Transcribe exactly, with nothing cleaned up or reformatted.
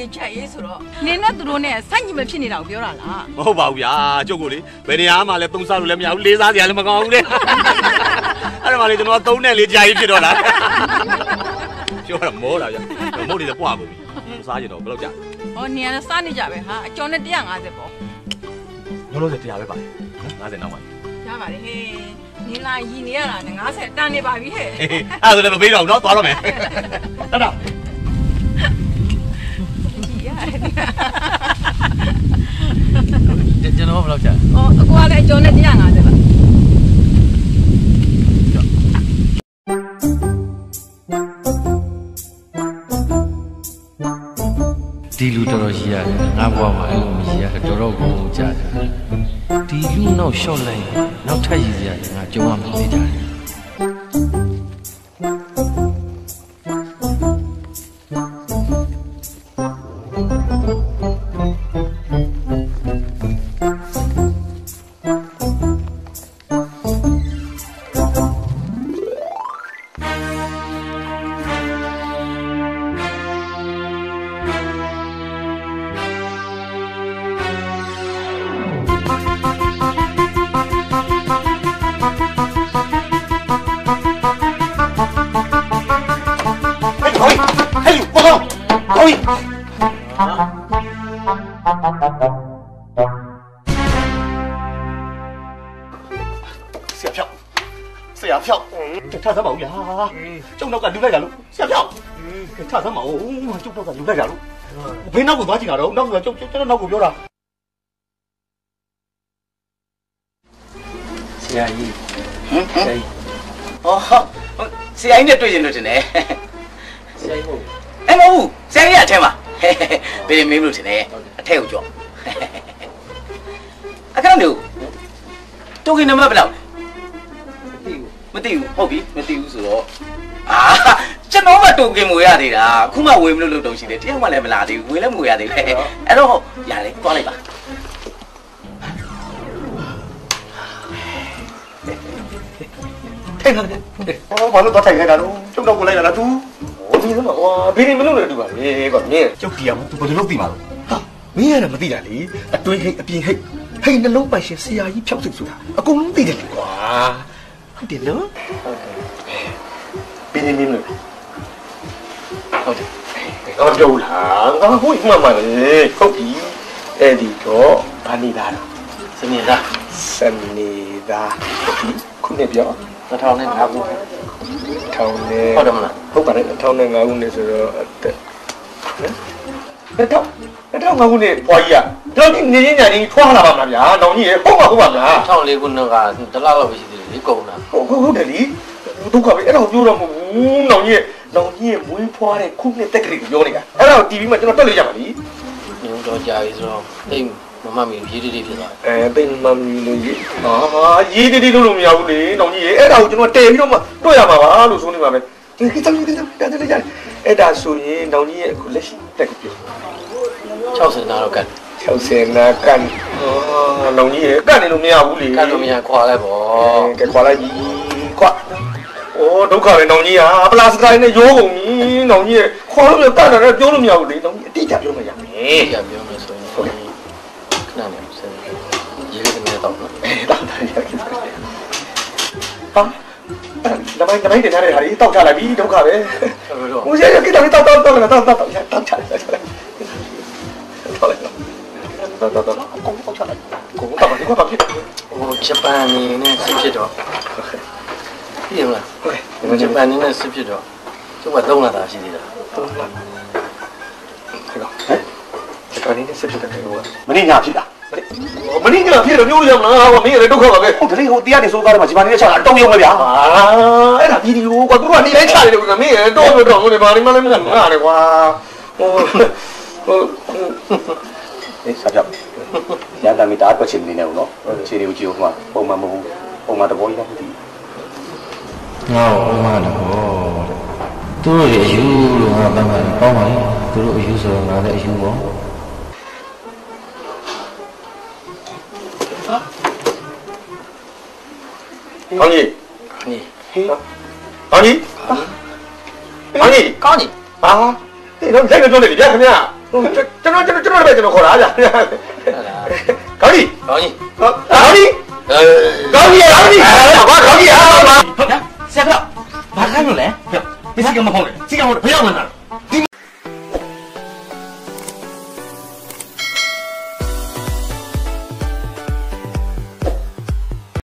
လေးချက်ရေးဆိုတော့နင်းနဲ့သူတို့နဲ့စိုက်ညီမဖြစ်နေတာကိုပြောတာလားမဟုတ်ပါဘူးဗျာကျုပ်ကိုလေဘယ်နေရာမှလည်းသုံးစားလို့လည်းမရဘူးလေးစားစရာလည်းမကောင်းဘူးလေအဲ့ဒါမှလေကျွန်တော်သုံးနဲ့လေးကြာကြီးဖြစ်တော့လားပြောတော့မောတာဗျာမဟုတ်တယ်ပွားကုန်ပြီစားကြတော့ဘယ်လောက်ကြာဟောနင်းကစားနေကြပဲဟာအကျော်နဲ့one fiftyပေါ့လုံးလုံးစတရားပဲပါလေfiftyနောက်ပါရပါတယ်ဟေးနင်းလာရီနေရတာfiftyတန်နေပါပြီဟဲ့အဲ့ဒါဆိုလည်းမပေးတော့ဘူးเนาะသွားတော့မယ်တတ်တော့ကျွန်တော်ဘယ်လောက်ကြာဟောအကွာလည်းအကျော်နဲ့one fiftyပါဒီလူတော်တော်ရှိရတယ်ငါဘွားမှာအဲ့လိုမရှိရတော်တော်ကိုကြာတယ်ဒီလူနောက်လျှော့လိုက်နောက်ထပ်ရည်စရာငါကြုံရမှာသိကြတယ်ထားစမ်းပါဦးဗျာကျုပ်နောက်ကလူလိုက်တာလို့ဆရာပြောက်ထားစမ်းပါဦးကျုပ်နောက်ကလူလိုက်တာလို့ဘယ်နောက်ကိုသွားကြည့်တာတော့နောက်ကကျုပ်ကျုပ်နောက်ကိုပြောတာဆရာကြီးဟမ်ဆရာကြီးဟောဆရာကြီးနဲ့တွေ့ရင်လို့တင်တယ်ဆရာကြီးမဟုတ်အဲ့မဟုတ်ဘူးဆရာကြီးအထက်မှာဘယ်မင်းလို့တင်တယ်အထက်ကိုကြောအခန်းတို့တိုကင်နံပါတ်ဘယ်လောက်မသိဘူးဟုတ်ပြီမသိဘူးဆိုတော့အာကျွန်တော်မှတုံကင်မွေရသေးတာခုမှဝေမလို့လို့တုံရှိတယ်တယောက်မှလည်းမလာသေးဘူးဝေလည်းမွေရသေးတယ်အဲ့တော့ရတယ်သွားလိုက်ပါထိုင်ခဲ့တယ်ဟောဘာလို့သွားထိုင်ခဲ့တာတော့ကျုပ်တော့ကိုလိုက်လာတာ तू ဟောဒီစမ်းပါဟောဘယ်နေမလို့လဲတူပါလေကွာမင်းကျုပ်တီးရမှာ तू ဘယ်လိုလုပ်သိမှာလဲဟာမင်းရတယ်မသိတာလေအတွင်းဟိတ်အပြင်ဟိတ်ဟိတ်နှလုံးပိုင်ရှင်ဆရာကြီးဖြောက်စိတ်ဆိုတာအကုန်လုံးသိတယ်လေကွာဟုတ်တယ်နော်ဟုတ်တယ်ဘယ်နေမလို့ဟုတ်တယ်ငါပြောလားငါဟိုမှမှလေဟုတ်ပြီအဲ့ဒီတော့ဘာနေတာတော့စနေသားစနေသားခုနှစ်ပြော two thousand fiveခုထောင်နဲ့ဟုတ်တယ်မလားဟုတ်ပါတယ်two thousand fiveခုနှစ်ဆိုတော့အသက်နော်တော့တော့ငါခုနှစ်ပွားကြီးอ่ะတော့ဒီနေရင်းညာကြီးထွားလာပါမလားဗျာနောင်ကြီးရေဟုတ်ပါဟုတ်ပါဗျာ two thousand fourခုနှစ်ကတလားလောက်ပဲရှိသေးတယ်လေကုန်တာဟုတ်ဟုတ်တယ်လीဒုက္ခပဲအဲ့ဒါကိုပြောတော့မဟုတ်ဘူးနောင်ကြီးနောင်ကြီးရဲ့မွေးဖွားတဲ့ခုနှစ်တက်ကလေးကိုပြောနေတာအဲ့ဒါကို တီဗီ မှာကျွန်တော်တက်လို့ရပါလိညုံတော့ကြာပြီဆိုတော့တိတ်မမမီရေးတိတိဖြစ်သွားတယ်အဲတိတ်မမီလို့ရေးဟာရေးတိတိလို့လို့မရဘူးလေနောင်ကြီးရေအဲ့ဒါကိုကျွန်တော်တည်ပြီးတော့မှတွေ့ရမှာပါလို့ဆိုနေပါမယ်ဒီကိစ္စကြီးကိစ္စတက်တက်ကြတယ်အဲ့ဒါဆိုရင်နောင်ကြီးရဲ့အခုလက်ရှိတက်ကိုပြော sixtyနာတော့ကန် sixtyနာကန်အော်နောင်ကြီးရေကန်နေလို့မရဘူးလေကန်လို့မရခွာလိုက်ပေါ့ကဲခွာလိုက်ကြီးခွာโอ้ဒုက္ခပဲနောင်ကြီးဟာပလာစတိုင်းနဲ့ရိုးကုန်ပြီနောင်ကြီးရဲ့ခေါ်လို့တတ်တယ်ပြောလို့မရဘူးလေနောင်ကြီးအတိအကျပြောမှရမယ်အတိအကျပြောမယ်ဆိုရင်ဟုတ်တယ်ခဏနေစမ်းရေးရတဲ့တော့အဲတောက်တယ်ရခဲ့ဟာနမိုင်းနမိုင်းတင်ထားတဲ့ဟာကြီးတောက်ချလိုက်ပြီဒုက္ခပဲဟိုရရကိတောက်တောက်တောက်တောက်တောက်တောက်တောက်တောက်ချလိုက်တောက်လိုက်တောက်လိုက်တောက်တောက်တောက်ကိုတောက်ချလိုက်ကိုတောက်ပါဒီကွာပါဖြစ်ဟိုဂျပန်နေနဲ့ဆင်းဖြစ်တော့ပြည့်မလားဟုတ်ကဲ့ဂျပန်နေနဲ့ဆင်းဖြစ်တော့ကျုပ်ကသုံးလာတာရှိသေးတာသုံးလာဟဲ့ကောဟမ်ဂျပန်နေနဲ့ဆင်းဖြစ်တဲ့ဟိုကမင်းညာဖြစ်တာမင်းညာဖြစ်တယ်ပြောလို့ရမလားဟိုမင်းရဒုက္ခပါပဲဟုတ်တယ်လေဟိုတရားနေစိုးကားတယ်မှာဂျပန်နေနဲ့ချတာတောင်းရုံပဲဗျာဟာအဲ့ဒါဗီဒီယိုကွာသူတို့ကနေလိုက်ချတယ်ကွာမင်းရတော့တော့တော့နေပါလိမ့်မလဲမငါတယ်ကွာဟိုဟိုအေးဆက်ပြရန်တာမီတာအကွက်ချင်နေနေဦးနော်ခြေတွေကိုကြည့်ဦးမှာပုံမှန်မဟုတ်ဘူးပုံမှန်တဘောကြီးတော့မသိဘူးငါ့ကိုအမှန်တော့သူတို့ရဲ့အယူလို့ငါတမ်းတယ်ပေါင်းပါလေသူတို့အယူဆိုတော့ငါလည်းအယူပေါ့ကောင်းကြီးကောင်းကြီးဟေးကောင်းကြီးကောင်းကြီးကောင်းကြီးဟာဒီတော့လိုက်တော့လေဗျာခင်ဗျာကျွန်တော်ကျွန်တော်ကျွန်တော်ပဲကျွန်တော်ခေါ်တာဗျာကောင်းပြီကောင်းကြီးကောင်းပြီကောင်းပြီကောင်းပြီဘာကောင်းပြီဟာဟုတ်လားဆရာကဘာခိုင်းလို့လဲမစီကမဟုတ်လေစီကမဟုတ်ဘယ်ရောက်မှန်း